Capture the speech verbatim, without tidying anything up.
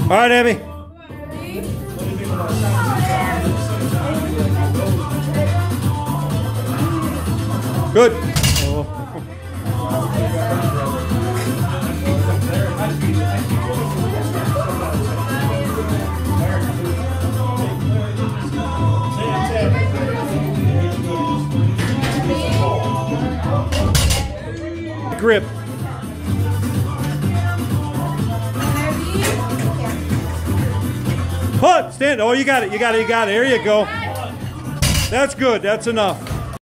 All right, Abby. Good. Oh. Grip. Put, stand. Oh, you got it. You got it. You got it. There you go. That's good. That's enough.